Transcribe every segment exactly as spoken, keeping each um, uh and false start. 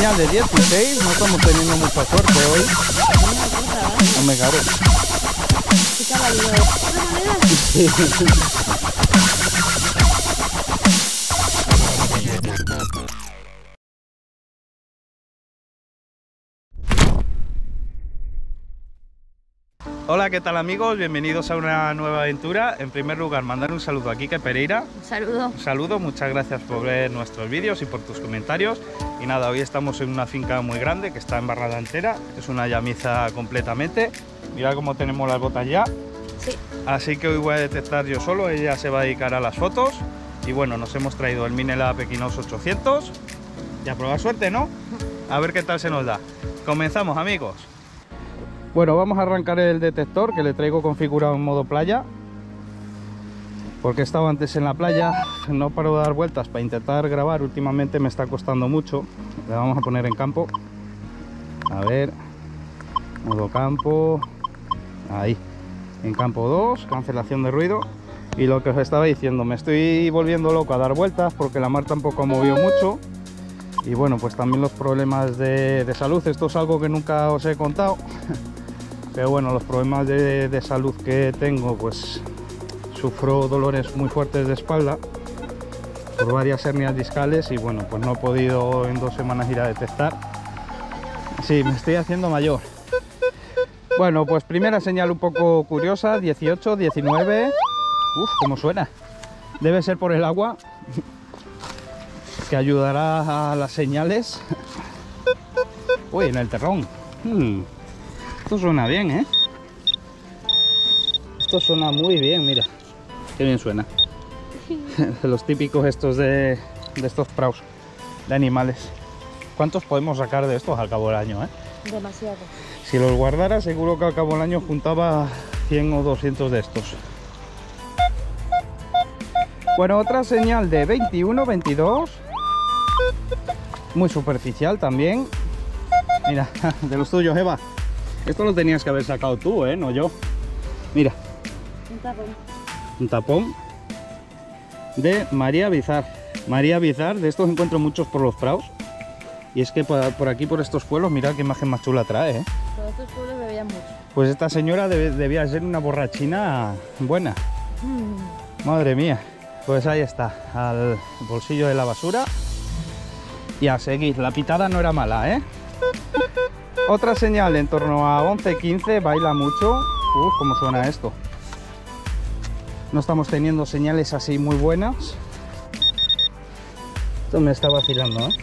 señal de dieciséis, no estamos teniendo mucha suerte hoy. No me caro. ¿Qué caballero de otra manera? Sí. Hola, ¿qué tal amigos? Bienvenidos a una nueva aventura. En primer lugar, mandar un saludo a Quique Pereira. Un saludo. Un saludo, muchas gracias por ver nuestros vídeos y por tus comentarios. Y nada, hoy estamos en una finca muy grande que está en Barra Entera. Es una llamiza completamente. Mira cómo tenemos las botas ya. Sí. Así que hoy voy a detectar yo solo, ella se va a dedicar a las fotos. Y bueno, nos hemos traído el Minelab Equinox ochocientos. Y a probar suerte, ¿no? A ver qué tal se nos da. Comenzamos, amigos. Bueno, vamos a arrancar el detector que le traigo configurado en modo playa, porque estaba antes en la playa, no paro de dar vueltas para intentar grabar, últimamente me está costando mucho. Le vamos a poner en campo, a ver, modo campo, ahí, en campo dos, cancelación de ruido. Y lo que os estaba diciendo, me estoy volviendo loco a dar vueltas porque la mar tampoco ha movido mucho. Y bueno, pues también los problemas de, de salud, esto es algo que nunca os he contado. Pero bueno, los problemas de, de salud que tengo, pues sufro dolores muy fuertes de espalda por varias hernias discales y bueno, pues no he podido en dos semanas ir a detectar. Sí, me estoy haciendo mayor. Bueno, pues primera señal un poco curiosa, dieciocho, diecinueve. Uf, cómo suena. Debe ser por el agua, que ayudará a las señales. Uy, en el terrón. Hmm. Esto suena bien, ¿eh? Esto suena muy bien, mira. Qué bien suena. Los típicos estos de, de estos praus de animales. ¿Cuántos podemos sacar de estos al cabo del año, eh? Demasiado. Si los guardara, seguro que al cabo del año juntaba cien o doscientos de estos. Bueno, otra señal de veintiuno, veintidós. Muy superficial también. Mira, de los tuyos, Eva. Esto lo tenías que haber sacado tú, ¿eh? No yo. Mira. Un tapón. Un tapón de María Bizar. María Bizar, de estos encuentro muchos por los praos. Y es que por, por aquí, por estos pueblos, mirad qué imagen más chula trae, ¿eh? Todos estos pueblos bebían mucho. Pues esta señora debe, debía ser una borrachina buena. Mm. Madre mía. Pues ahí está, al bolsillo de la basura. Y a seguir. La pitada no era mala, ¿eh? Otra señal en torno a once, quince, baila mucho. Uf, cómo suena esto. No estamos teniendo señales así muy buenas. Esto me está vacilando, ¿eh?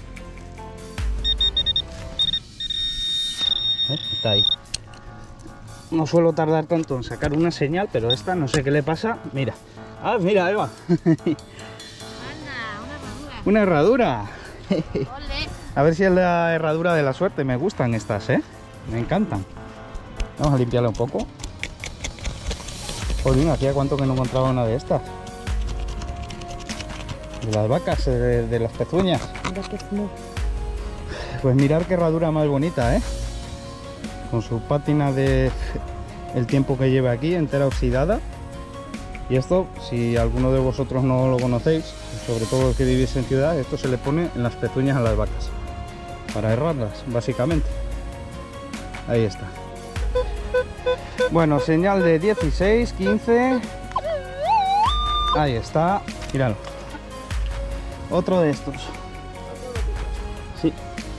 ¿Eh? Está ahí. No suelo tardar tanto en sacar una señal, pero esta no sé qué le pasa. Mira. Ah, mira, Eva. Anda, una herradura. Una herradura. Ole. A ver si es la herradura de la suerte. Me gustan estas, ¿eh? Me encantan. Vamos a limpiarla un poco. Jolín, hacía cuánto que no encontraba una de estas. De las vacas, de, de las pezuñas. Mira qué smooth. Pues mirar qué herradura más bonita, ¿eh? Con su pátina de el tiempo que lleva aquí, entera oxidada. Y esto, si alguno de vosotros no lo conocéis, sobre todo los que vivís en ciudad, esto se le pone en las pezuñas a las vacas para herrarlas, básicamente. Ahí está. Bueno, señal de dieciséis, quince. Ahí está. Míralo. Otro de estos. Sí.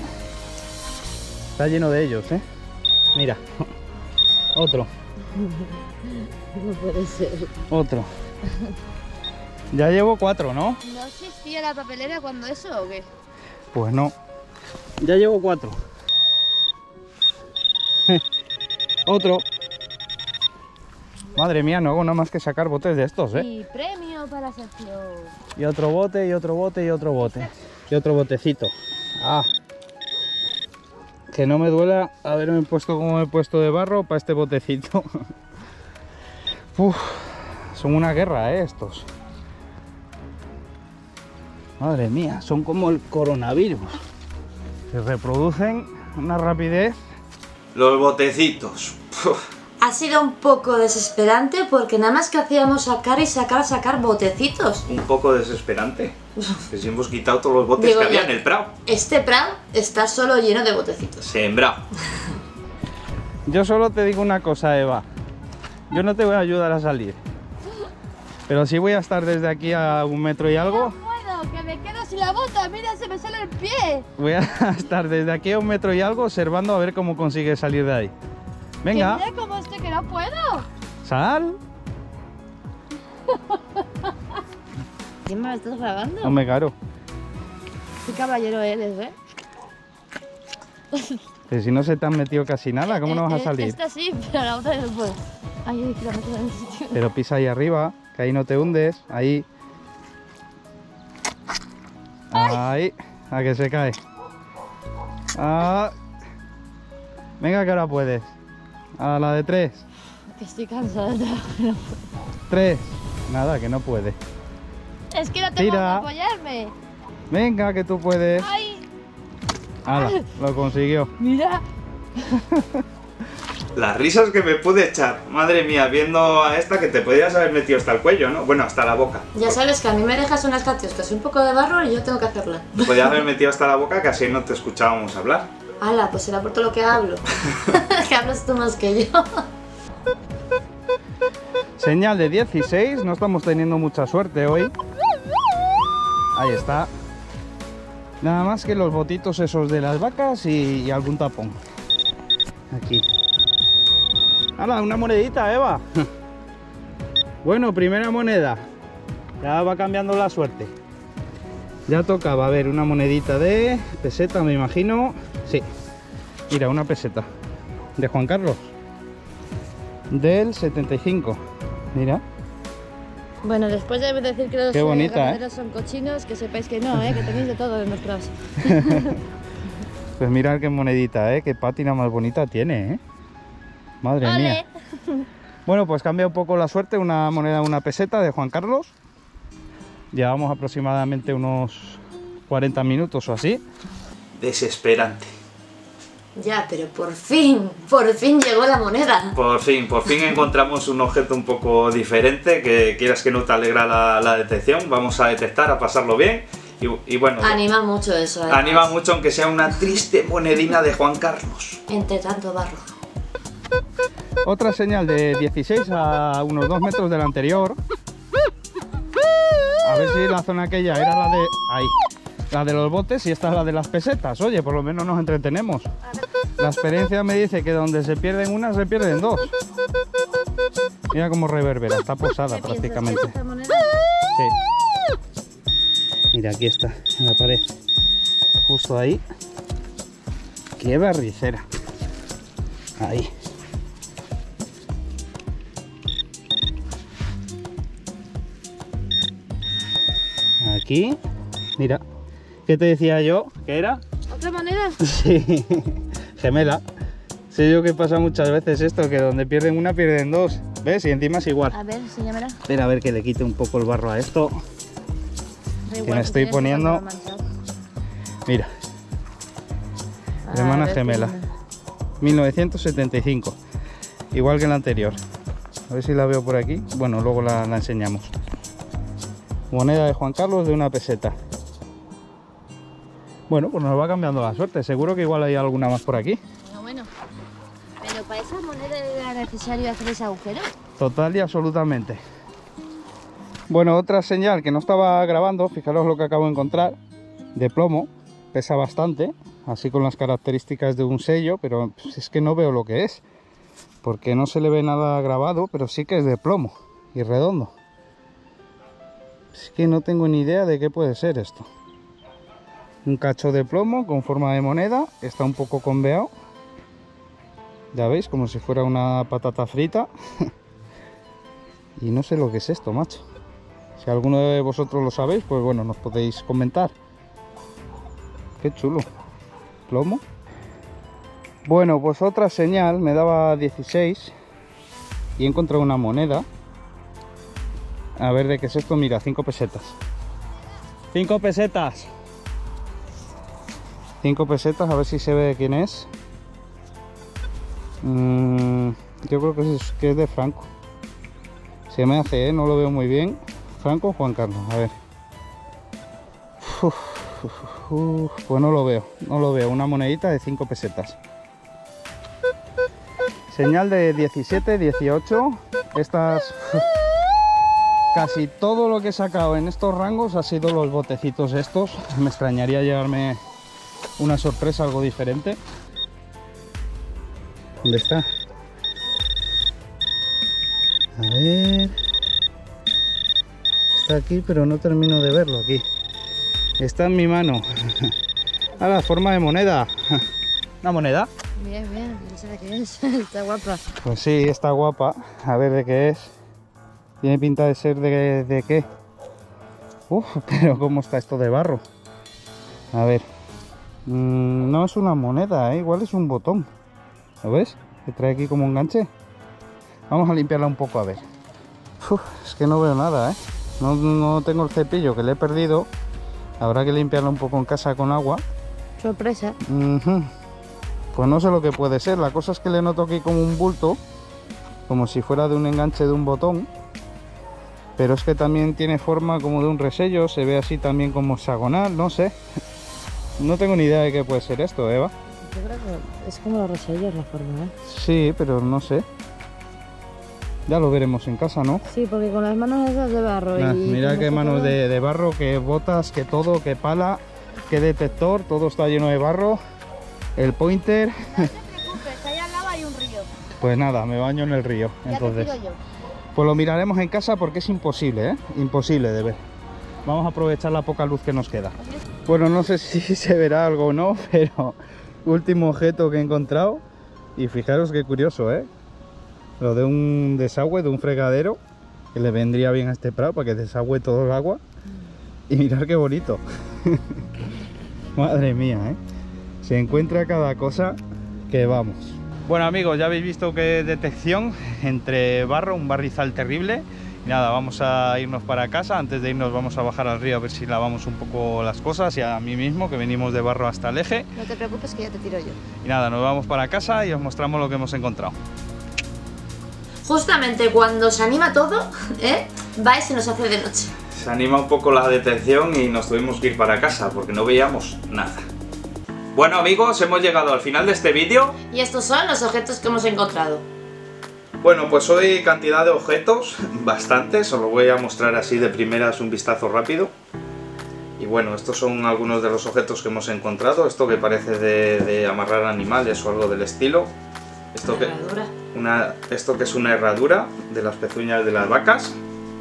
Está lleno de ellos, ¿eh? Mira. Otro. No puede ser. Otro. Ya llevo cuatro, ¿no? ¿No existía la papelera cuando eso o qué? Pues no. Ya llevo cuatro. Otro. Madre mía, no hago nada más que sacar botes de estos, ¿eh? Y premio para la sección. Y otro bote, y otro bote, y otro bote. Y otro botecito. Ah. Que no me duela haberme puesto como me he puesto de barro para este botecito. Uf, son una guerra, ¿eh? Estos. Madre mía, son como el coronavirus. Se reproducen a una rapidez. Los botecitos. Uf, Ha sido un poco desesperante porque nada más que hacíamos sacar y sacar, sacar botecitos. Un poco desesperante. Que si hemos quitado todos los botes Digo, que había ya, en el prado. Este prado está solo lleno de botecitos. Sembrado. Yo solo te digo una cosa, Eva. Yo no te voy a ayudar a salir. Pero sí voy a estar desde aquí a un metro y algo. No puedo, que me quedo sin la bota, mira, se me sale el pie. Voy a estar desde aquí a un metro y algo observando a ver cómo consigues salir de ahí. Venga. Que mira cómo estoy, que no puedo. Sal. ¿Quién me estás grabando? No me caro. Qué caballero eres, ¿eh? Que si no se te han metido casi nada, ¿cómo no vas a salir? Esta sí, pero la otra no puedo. Ay, que la meto en el sitio. Pero pisa ahí arriba, que ahí no te hundes. Ahí. Ahí. A que se cae. Ah. Venga, que ahora puedes. A la de tres. Que estoy cansada de trabajar. Tres. Nada, que no puede. Es que no tengo Tira. que apoyarme. Venga, que tú puedes. Ay, Hala, lo consiguió. mira. Las risas que me pude echar, madre mía, viendo a esta que te podías haber metido hasta el cuello, ¿no? Bueno, hasta la boca. Ya sabes que a mí me dejas unas catioscas, un poco de barro y yo tengo que hacerla. Te podías haber metido hasta la boca que así no te escuchábamos hablar. Hala, pues será por todo lo que hablo. Que hablas tú más que yo. Señal de dieciséis, no estamos teniendo mucha suerte hoy. Ahí está. Nada más que los botitos esos de las vacas y, y algún tapón. Aquí. ¡Hala! Una monedita, Eva. Bueno, primera moneda. Ya va cambiando la suerte. Ya tocaba, a ver, una monedita de peseta, me imagino. Sí. Mira, una peseta. De Juan Carlos. Del setenta y cinco. Mira. Bueno, después de decir que los Qué bonita, eh, ganaderos son cochinos, que sepáis que no, ¿eh? Que tenéis de todo demostrados. Pues mirad qué monedita, ¿eh? Qué pátina más bonita tiene, ¿eh? Madre ¡Ole! mía. Bueno, pues cambia un poco la suerte. Una moneda, una peseta de Juan Carlos. Llevamos aproximadamente unos cuarenta minutos o así. Desesperante. Ya, pero por fin, por fin llegó la moneda. Por fin, por fin encontramos un objeto un poco diferente, que quieras que no te alegra la, la detección. Vamos a detectar, a pasarlo bien. Y, y bueno, Anima mucho eso, además. anima mucho, aunque sea una triste monedina de Juan Carlos. Entre tanto barro. Otra señal de dieciséis a unos dos metros de la anterior. A ver si la zona aquella era la de... Ahí. La de los botes y esta es la de las pesetas. Oye, por lo menos nos entretenemos. La experiencia me dice que donde se pierden una, se pierden dos. Mira cómo reverbera, está posada prácticamente. ¿Esta moneda? Sí. Mira, aquí está, en la pared. Justo ahí. Qué barricera. Ahí. Aquí. Mira. ¿Qué te decía yo? ¿Qué era? ¿Otra moneda? Sí. Gemela. Sé yo que pasa muchas veces esto, que donde pierden una, pierden dos. ¿Ves? Y encima es igual. A ver, enséñamela. Espera, a ver que le quite un poco el barro a esto. Da Que igual, me si estoy tienes poniendo- que manchar. Mira. A Hermana ver, gemela. enséñame. mil novecientos setenta y cinco. Igual que la anterior. A ver si la veo por aquí. Bueno, luego la, la enseñamos. Moneda de Juan Carlos de una peseta. Bueno, pues nos va cambiando la suerte. Seguro que igual hay alguna más por aquí. No, bueno. Pero para esa moneda era necesario hacer ese agujero. Total y absolutamente. Bueno, otra señal que no estaba grabando, fijaros lo que acabo de encontrar, de plomo, pesa bastante, así con las características de un sello, pero pues, es que no veo lo que es, porque no se le ve nada grabado, pero sí que es de plomo y redondo. Es que no tengo ni idea de qué puede ser esto. Un cacho de plomo con forma de moneda, está un poco conveado. Ya veis, como si fuera una patata frita. Y no sé lo que es esto, macho. Si alguno de vosotros lo sabéis, pues bueno, nos podéis comentar. Qué chulo. Plomo. Bueno, pues otra señal, me daba dieciséis. Y he encontrado una moneda. A ver de qué es esto, mira, cinco pesetas. cinco pesetas. cinco pesetas, a ver si se ve de quién es. Mm, Yo creo que es, que es de Franco. Se me hace, ¿eh? No lo veo muy bien. ¿Franco o Juan Carlos? A ver. Uf, uf, uf, pues no lo veo, no lo veo. Una monedita de cinco pesetas. Señal de diecisiete, dieciocho. Estas... Uf, casi todo lo que he sacado en estos rangos ha sido los botecitos estos. Me extrañaría llevarme una sorpresa, algo diferente. ¿Dónde está? A ver... Está aquí, pero no termino de verlo aquí. Está en mi mano. A la forma de moneda. ¿Una moneda? Bien, bien, no sé de qué es. Está guapa. Pues sí, está guapa. A ver de qué es. Tiene pinta de ser de, de qué. Uf, pero cómo está esto de barro. A ver. Mm, no es una moneda, ¿eh? Igual es un botón. ¿Lo ves? Que trae aquí como un ganche. Vamos a limpiarla un poco a ver. Uf, es que no veo nada, ¿eh? No, no tengo el cepillo, que le he perdido. Habrá que limpiarla un poco en casa con agua. Sorpresa. Uh-huh. Pues no sé lo que puede ser. La cosa es que le noto aquí como un bulto, como si fuera de un enganche de un botón. Pero es que también tiene forma como de un resello. Se ve así también como hexagonal, no sé. No tengo ni idea de qué puede ser esto, Eva. Yo creo que es como los resellos la forma, ¿eh? Sí, pero no sé. Ya lo veremos en casa, ¿no? Sí, porque con las manos esas de barro Nah, y... mira qué manos de, de barro, qué botas, qué todo, qué pala, qué detector, todo está lleno de barro. El pointer... No te preocupes, allá al lado hay un río. Pues nada, me baño en el río, Ya entonces. te tiro yo. Pues lo miraremos en casa porque es imposible, ¿eh? Imposible de ver. Vamos a aprovechar la poca luz que nos queda. Bueno, no sé si se verá algo o no, pero último objeto que he encontrado. Y fijaros qué curioso, ¿eh? Lo de un desagüe, de un fregadero, que le vendría bien a este prado para que desagüe todo el agua. Y mirar qué bonito. Madre mía, ¿eh? Se encuentra cada cosa que vamos. Bueno amigos, ya habéis visto que detección entre barro, un barrizal terrible. Y nada, vamos a irnos para casa. Antes de irnos vamos a bajar al río a ver si lavamos un poco las cosas y a mí mismo, que venimos de barro hasta el eje. No te preocupes que ya te tiro yo. Y nada, nos vamos para casa y os mostramos lo que hemos encontrado. Justamente cuando se anima todo, ¿eh? Va y se nos hace de noche. Se anima un poco la detección y nos tuvimos que ir para casa porque no veíamos nada. Bueno amigos, hemos llegado al final de este vídeo. Y estos son los objetos que hemos encontrado. Bueno, pues hoy cantidad de objetos, bastantes, os lo voy a mostrar así de primeras un vistazo rápido. Y bueno, estos son algunos de los objetos que hemos encontrado. Esto que parece de, de amarrar animales o algo del estilo. Esto que, una, esto que es una herradura de las pezuñas de las vacas.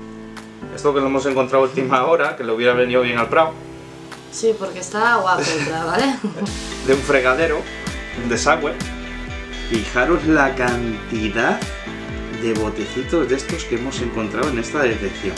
Esto que lo hemos encontrado a última hora, que le hubiera venido bien al prado. Sí, porque está guapo el prado, ¿vale? De un fregadero, un desagüe. Fijaros la cantidad de botecitos de estos que hemos encontrado en esta detección,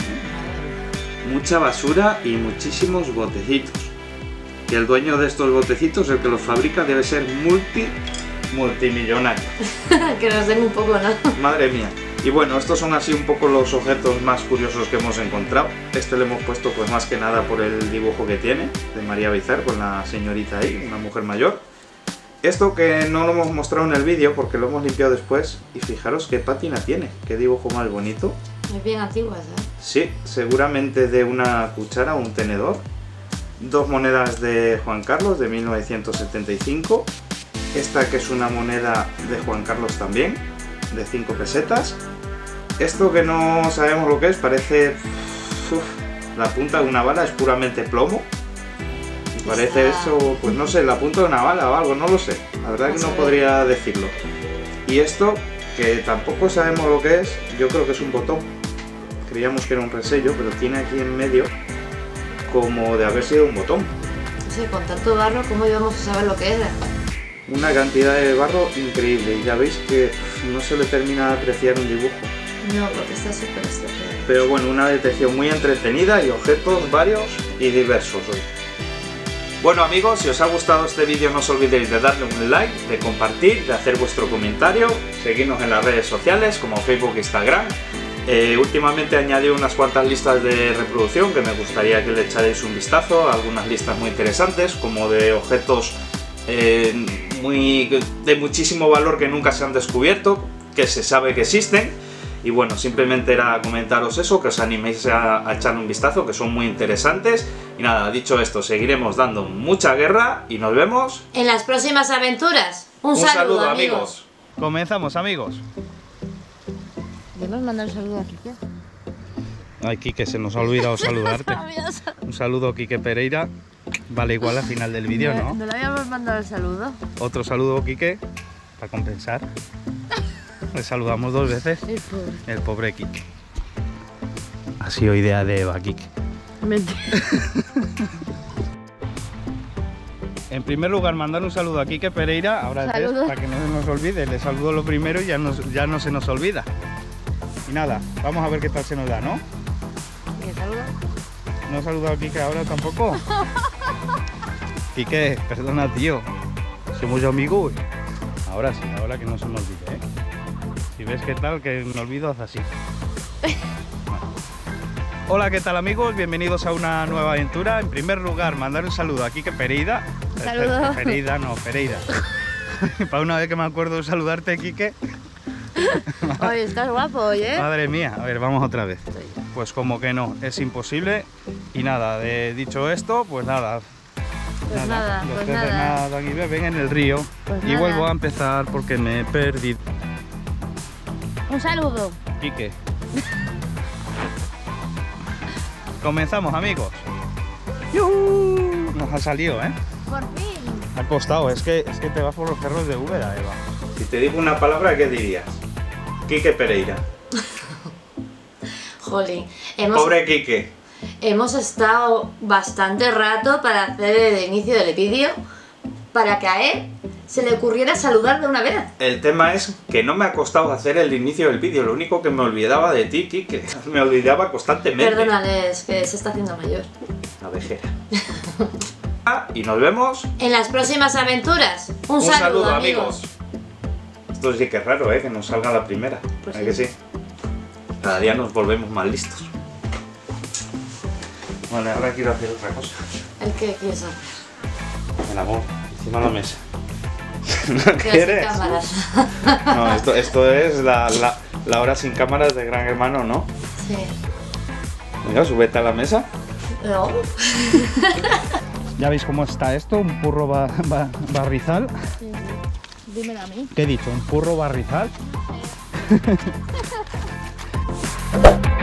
¿eh? Mucha basura y muchísimos botecitos. Y el dueño de estos botecitos, el que los fabrica, debe ser multi, multimillonario. Que nos den un poco, ¿no? Madre mía. Y bueno, estos son así un poco los objetos más curiosos que hemos encontrado. Este le hemos puesto pues más que nada por el dibujo que tiene, de María Bizar con la señorita ahí, una mujer mayor. Esto que no lo hemos mostrado en el vídeo porque lo hemos limpiado después. Y fijaros qué pátina tiene, qué dibujo más bonito. Es bien antiguas, ¿eh? Sí, seguramente de una cuchara o un tenedor. Dos monedas de Juan Carlos de mil novecientos setenta y cinco. Esta que es una moneda de Juan Carlos también, de cinco pesetas. Esto que no sabemos lo que es, parece... Uf, la punta de una bala, es puramente plomo. Y parece eso, pues no sé, la punta de una bala o algo, no lo sé. La verdad que no podría decirlo. Y esto, que tampoco sabemos lo que es, yo creo que es un botón. Creíamos que era un resello, pero tiene aquí en medio como de haber sido un botón. No sé, con tanto barro, ¿cómo íbamos a saber lo que era? Una cantidad de barro increíble y ya veis que no se le termina de apreciar un dibujo. No, porque está súper estropeado. Pero bueno, una detección muy entretenida y objetos varios y diversos hoy. Bueno amigos, si os ha gustado este vídeo no os olvidéis de darle un like, de compartir, de hacer vuestro comentario, seguirnos en las redes sociales como Facebook e Instagram. Eh, últimamente he añadido unas cuantas listas de reproducción que me gustaría que le echarais un vistazo, algunas listas muy interesantes como de objetos eh, muy, de muchísimo valor que nunca se han descubierto, que se sabe que existen. Y bueno, simplemente era comentaros eso, que os animéis a, a echarle un vistazo, que son muy interesantes. Y nada, dicho esto, seguiremos dando mucha guerra y nos vemos en las próximas aventuras. Un, un saludo, saludo, amigos. amigos. Comenzamos, amigos. ¿Debemos mandar un saludo a Quique? Ay, Quique, se nos ha olvidado saludarte. Un saludo, Quique Pereira. Vale, igual al final del vídeo, ¿no? ¿No le habíamos mandado el saludo? Otro saludo, Quique, para compensar. Le saludamos dos veces. El pobre. El pobre Quique. Ha sido idea de Eva, Quique. Mentira. En primer lugar, mandar un saludo a Quique Pereira. Ahora ves, para que no se nos olvide. Le saludo lo primero y ya, nos, ya no se nos olvida. Y nada, vamos a ver qué tal se nos da, ¿no? ¿Me saluda? ¿No he saludado a Quique ahora tampoco? Quique, perdona, tío. Somos amigos. Ahora sí, ahora que no se me olvide, ¿eh? Si ves qué tal, que me olvido, haz así. Bueno. Hola, ¿qué tal, amigos? Bienvenidos a una nueva aventura. En primer lugar, mandar un saludo a Quique Pereira. Saludo. Pereira, no, Pereira. Para una vez que me acuerdo de saludarte, Quique. Oye, estás guapo, oye. Madre mía, a ver, vamos otra vez. Pues como que no, es imposible. Y nada, de, dicho esto, pues nada. Pues nada, los pues peces nada. nadan y beben en el río. Pues y nada. vuelvo a empezar porque me he perdido. Un saludo. Quique. Comenzamos, amigos. ¡Yuhu! Nos ha salido, ¿eh? Por fin. Ha costado, es que, es que te vas por los cerros de Úbeda, Eva. Si te digo una palabra, ¿qué dirías? Quique Pereira. Jolín, hemos, Pobre Quique. hemos estado bastante rato para hacer el inicio del vídeo para que a él se le ocurriera saludar de una vez. El tema es que no me ha costado hacer el inicio del vídeo, lo único que me olvidaba de ti, Quique. Me olvidaba constantemente. Perdónale, es que se está haciendo mayor. La vejera. Ah, y nos vemos. En las próximas aventuras. Un, Un saludo, saludo, amigos. amigos. Esto sí que es raro, ¿eh? Que nos salga la primera. Pues ¿A sí. que sí? Cada día nos volvemos más listos. Vale, ahora quiero hacer otra cosa. ¿El qué quieres hacer? El amor, encima de la mesa. ¿No Pero sin quieres? cámaras. No, esto, esto es la, la, la hora sin cámaras de Gran Hermano, ¿no? Sí. Venga, súbete a la mesa. No. Ya veis cómo está esto, un purro ba, ba, barrizal. Sí, sí. Dímelo a mí. ¿Qué he dicho? ¿Un purro barrizal?